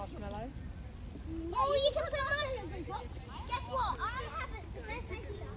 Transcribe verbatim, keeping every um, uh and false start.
marshmallow. Oh, you can put marshmallows on top. Guess what? I have it the best idea.